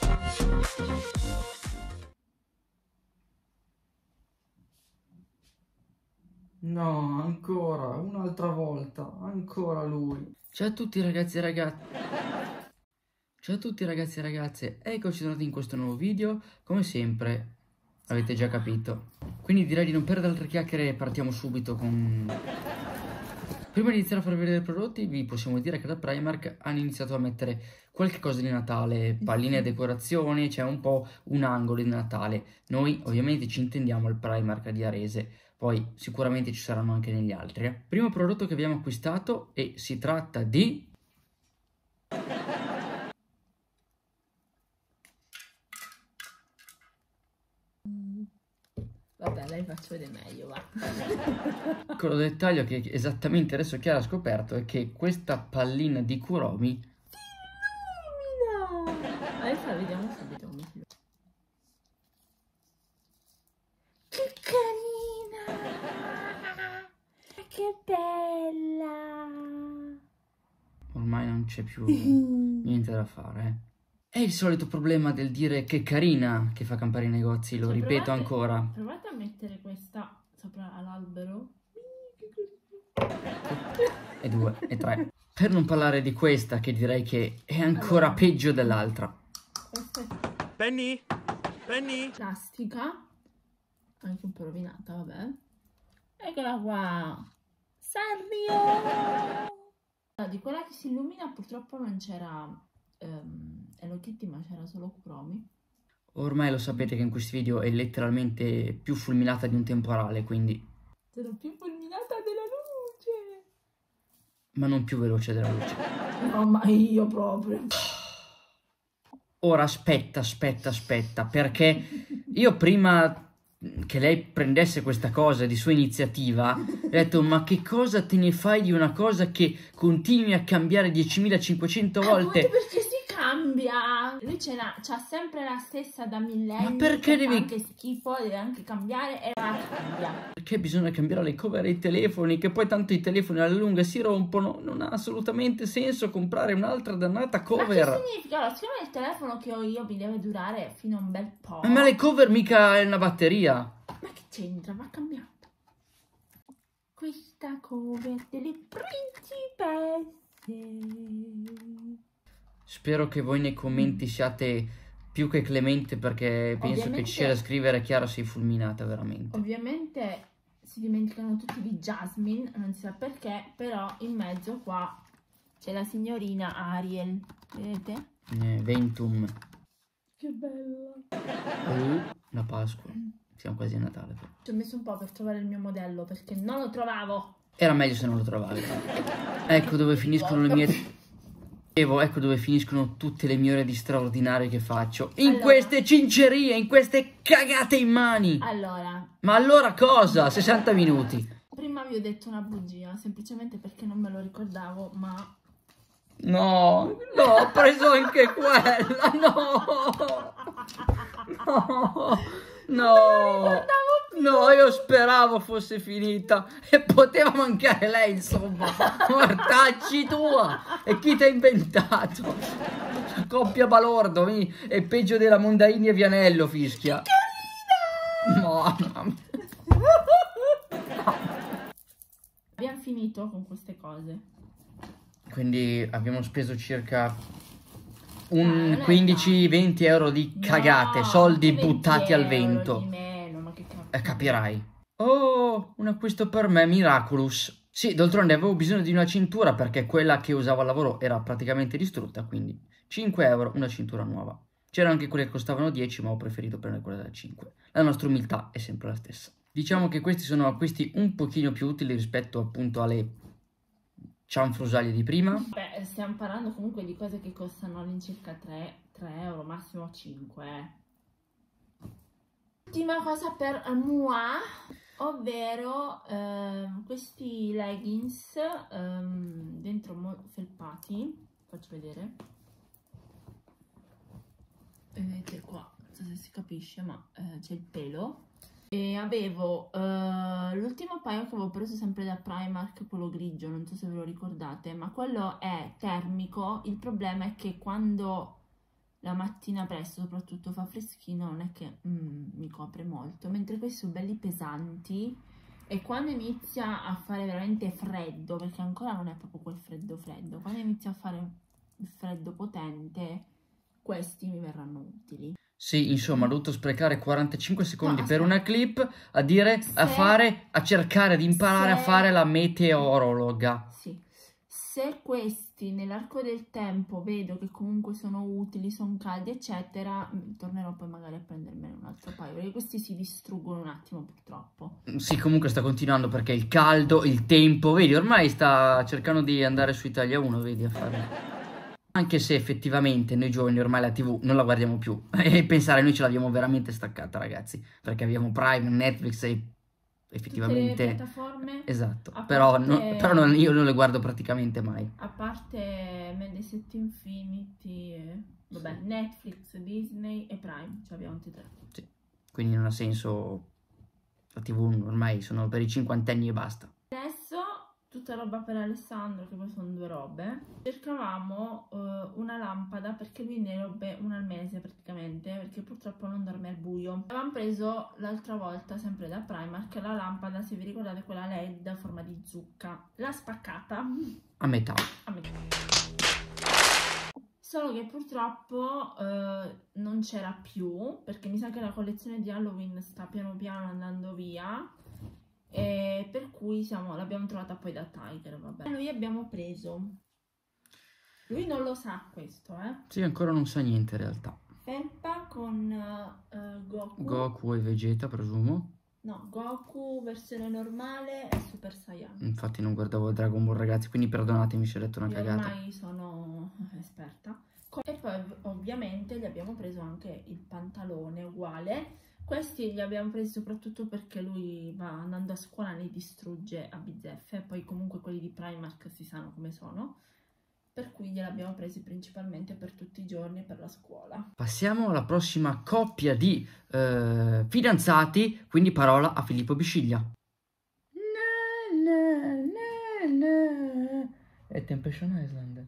No, ancora, un'altra volta, ancora lui. Ciao a tutti ragazzi e ragazze. Ciao a tutti ragazzi e ragazze, eccoci tornati in questo nuovo video, come sempre, avete già capito. Quindi direi di non perdere altre chiacchiere e partiamo subito con... Prima di iniziare a farvi vedere i prodotti, vi possiamo dire che da Primark hanno iniziato a mettere qualche cosa di Natale, palline e decorazioni, c'è un po' un angolo di Natale. Noi ovviamente ci intendiamo al Primark di Arese, poi sicuramente ci saranno anche negli altri. Primo prodotto che abbiamo acquistato e si tratta di... Vabbè, la faccio vedere meglio, va. Piccolo dettaglio che esattamente adesso Chiara ha scoperto è che questa pallina di Kuromi No! Adesso la vediamo subito come si vede. Che carina! Che bella! ormai non c'è più niente da fare. È il solito problema del dire che carina che fa campare i negozi, lo ripeto ancora. Provate a mettere questa sopra all'albero. E 2, e 3. Per non parlare di questa che direi che è ancora peggio dell'altra. Questa è Penny? Penny? plastica, anche un po' rovinata, vabbè. Eccola qua! Sanrio! Di quella che si illumina purtroppo non c'era Hello Kitty, ma c'era solo Kuromi. Ormai lo sapete che in questi video è letteralmente più fulminata di un temporale, quindi... Sono più fulminata della luce! ma non più veloce della luce. No, ma io proprio! Ora aspetta, perché io prima che lei prendesse questa cosa di sua iniziativa, ho detto, ma che cosa te ne fai di una cosa che continui a cambiare 10.500 volte? Appunto perché si cambia! Lui c'ha sempre la stessa da millenni. Ma perché devi... Fa anche schifo, deve anche cambiare e la cambia. Perché bisogna cambiare le cover ai telefoni, che poi tanto i telefoni alla lunga si rompono, non ha assolutamente senso comprare un'altra dannata cover. Ma che significa? Allora, siccome il telefono che ho io mi deve durare fino a un bel po'. Ma le cover mica è una batteria. Ma che c'entra? Va cambiata. Questa cover delle principesse. Spero che voi nei commenti siate più che clemente, perché penso che ci sia da scrivere Chiara sei fulminata veramente. Ovviamente si dimenticano tutti di Jasmine, non si sa perché, però in mezzo qua c'è la signorina Ariel, vedete? Ventum. Che bella! La Pasqua. Siamo quasi a Natale però. Ci ho messo un po' per trovare il mio modello perché non lo trovavo. Era meglio se non lo trovavi. Ecco dove finiscono le mie... Ecco dove finiscono tutte le mie ore di straordinario che faccio. In queste cincerie, in queste cagate in mani. Allora. Ma allora cosa? 60 minuti. Prima vi ho detto una bugia, semplicemente perché non me lo ricordavo, ma... No, ho preso anche quella, no, io speravo fosse finita e poteva mancare lei, insomma, mortacci tua, e chi ti ha inventato? Coppia balordo, è peggio della Mondaini e Vianello, fischia. Mamma mia. Abbiamo finito con queste cose. Quindi abbiamo speso circa un 15-20 euro di cagate, soldi buttati al vento. Di meno, ma che Capirai. Oh, un acquisto per me, Miraculous. Sì, d'altronde avevo bisogno di una cintura perché quella che usavo al lavoro era praticamente distrutta, quindi 5 euro, una cintura nuova. C'erano anche quelle che costavano 10, ma ho preferito prendere quella da 5. La nostra umiltà è sempre la stessa. Diciamo che questi sono acquisti un pochino più utili rispetto appunto alle cianfrusaglie di prima. Beh, stiamo parlando comunque di cose che costano all'incirca 3 euro, massimo 5. Ultima cosa per moi, ovvero questi leggings dentro felpati. Faccio vedere. Vedete qua, non so se si capisce, ma c'è il pelo. E avevo l'ultimo paio che avevo preso sempre da Primark, quello grigio, non so se ve lo ricordate, ma quello è termico. Il problema è che quando la mattina presto, soprattutto fa freschino, non è che mi copre molto, mentre questi sono belli pesanti e quando inizia a fare veramente freddo, perché ancora non è proprio quel freddo freddo, quando inizia a fare il freddo potente, questi mi verranno utili. Sì, insomma, ho dovuto sprecare 45 secondi No, per aspetta. una clip a dire, a cercare di imparare a fare la meteorologa. Sì. Se questi nell'arco del tempo vedo che comunque sono utili, sono caldi, eccetera, tornerò poi magari a prendermene un altro paio, perché questi si distruggono un attimo purtroppo. Sì, comunque sta continuando perché il caldo, il tempo, vedi, ormai sta cercando di andare su Italia 1, vedi, a fare... Anche se effettivamente noi giovani ormai la TV non la guardiamo più. E pensare noi ce l'abbiamo veramente staccata, ragazzi. Perché abbiamo Prime, Netflix e effettivamente... Tutte le piattaforme? Esatto. A Però, parte... io non le guardo praticamente mai. A parte Mediaset Infinity, vabbè, Sì. Netflix, Disney e Prime, cioè abbiamo tutti e tre. Sì. Quindi non ha senso... La TV ormai sono per i cinquantenni e basta. Adesso, tutta roba per Alessandro, che poi sono due robe. Cercavamo una lampada, perché lui ne robbe una al mese praticamente, perché purtroppo non dorme al buio. Avevamo preso l'altra volta, sempre da Primark, la lampada, se vi ricordate, quella LED a forma di zucca. L'ha spaccata A metà. a metà. Solo che purtroppo non c'era più, perché mi sa che la collezione di Halloween sta piano piano andando via. E per cui l'abbiamo trovata poi da Tiger, vabbè. Lui abbiamo preso. Lui non lo sa questo, Sì, ancora non sa niente in realtà. Felpa con Goku. Goku e Vegeta, presumo. No, Goku versione normale e Super Saiyan. Infatti non guardavo Dragon Ball, ragazzi, quindi perdonatemi se ho detto una Io cagata. ormai sono esperta. E poi ovviamente gli abbiamo preso anche il pantalone uguale. Questi li abbiamo presi soprattutto perché lui va andando a scuola, ne distrugge a bizzeffe. Poi comunque quelli di Primark si sanno come sono. Per cui glieli abbiamo presi principalmente per tutti i giorni per la scuola. Passiamo alla prossima coppia di fidanzati, quindi parola a Filippo Bisciglia. È Temptation Island.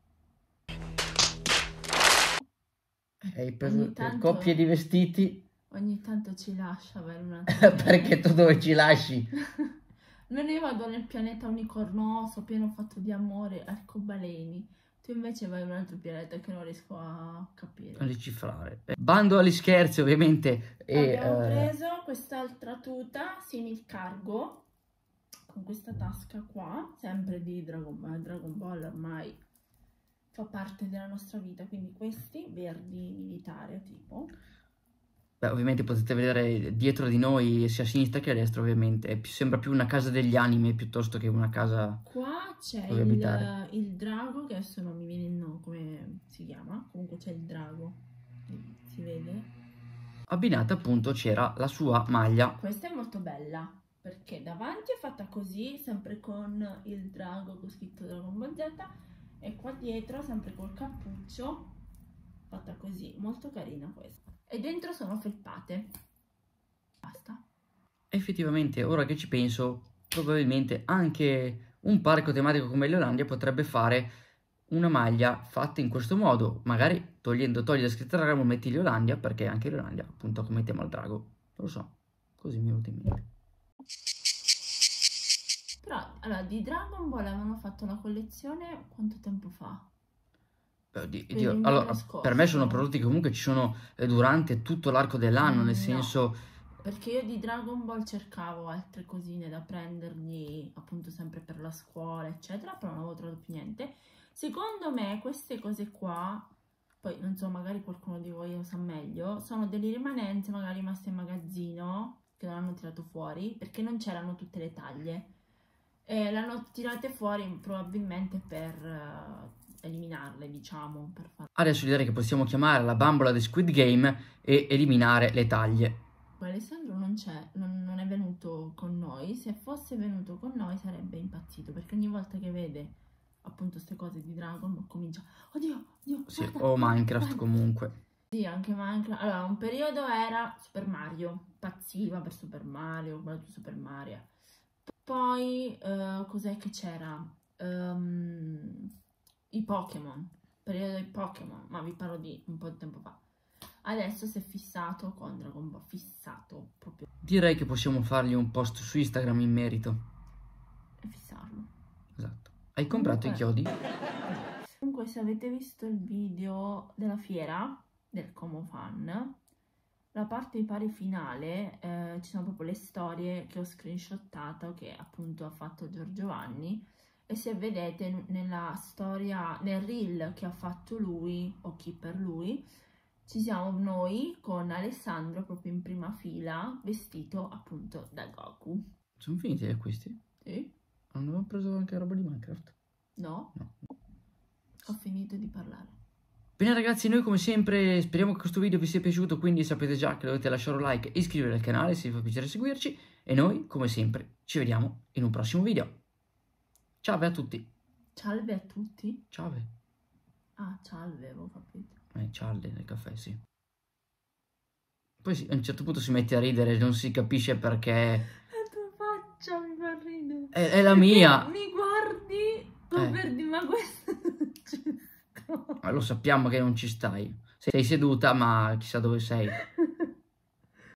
Hai preso per coppie di vestiti. Ogni tanto ci lascia avere un altro Perché tu dove ci lasci? Non io vado nel pianeta unicornoso, pieno fatto di amore, arcobaleni. Tu invece vai in un altro pianeta che non riesco a capire. A decifrare. Bando agli scherzi, ovviamente. Abbiamo preso quest'altra tuta, simil cargo, con questa tasca qua, sempre di Dragon Ball ormai fa parte della nostra vita, quindi questi verdi militare tipo. Beh, ovviamente potete vedere dietro di noi, sia a sinistra che a destra, ovviamente. Sembra più una casa degli anime piuttosto che una casa. Qua c'è il drago, che adesso non mi viene il nome, come si chiama. Comunque c'è il drago, si vede. Abbinata appunto c'era la sua maglia. Questa è molto bella, perché davanti è fatta così, sempre con il drago con scritto Dragon Ball Z. E qua dietro, sempre col cappuccio, fatta così, molto carina questa. E dentro sono felpate. Basta. Effettivamente, ora che ci penso, probabilmente anche un parco tematico come l'Irlandia potrebbe fare una maglia fatta in questo modo. Magari togli la scritta Dragon Ball, metti l'Irlandia, perché anche l'Irlandia, appunto, come tema il drago. Non lo so, così mi è venuto in mente. Però, allora, di Dragon Ball avevano fatto la collezione quanto tempo fa? Allora, per me sono prodotti che comunque ci sono durante tutto l'arco dell'anno, nel senso... Perché io di Dragon Ball cercavo altre cosine da prendergli, appunto sempre per la scuola, eccetera, però non avevo trovato più niente. Secondo me queste cose qua, poi non so, magari qualcuno di voi lo sa meglio, sono delle rimanenze magari rimaste in magazzino, che non hanno tirato fuori, perché non c'erano tutte le taglie. E l'hanno tirate fuori probabilmente per eliminarle, diciamo. Adesso direi che possiamo chiamare la bambola di Squid Game e eliminare le taglie. Poi Alessandro non c'è, non è venuto con noi. Se fosse venuto con noi sarebbe impazzito, perché ogni volta che vede appunto queste cose di Dragon Ball comincia, oddio, sì, guarda, o Minecraft guarda. comunque. Sì, anche Minecraft. Allora, un periodo era Super Mario, pazziva per Super Mario, guarda tu Super Mario. Poi, cos'è che c'era? I Pokémon. periodo dei Pokémon, ma vi parlo di un po' di tempo fa. Adesso si è fissato con Dragon Ball, fissato proprio. Direi che possiamo fargli un post su Instagram in merito. E fissarlo. Esatto. Hai comprato i chiodi? Comunque, se avete visto il video della fiera del Como Fan, la parte di pari finale ci sono proprio le storie che ho screenshottato, che appunto ha fatto Giorgio Vanni, e se vedete nella storia, nel reel che ha fatto lui o chi per lui, ci siamo noi con Alessandro proprio in prima fila, vestito appunto da Goku. Sono finiti gli acquisti? Sì? Non avevo preso anche roba di Minecraft? No? No. Ho finito di parlare. Bene ragazzi, noi come sempre speriamo che questo video vi sia piaciuto, quindi sapete già che dovete lasciare un like e iscrivervi al canale se vi fa piacere seguirci, e noi come sempre ci vediamo in un prossimo video. Ciao a tutti. Salve a tutti. Ciao. Ah, salve, avevo capito. Cialde nel caffè, sì. Poi a un certo punto si mette a ridere, non si capisce perché. La tua faccia mi fa ridere. È la mia. Mi guardi, per dire, ma questo non ci sta. Lo sappiamo che non ci stai. Sei seduta, ma chissà dove sei.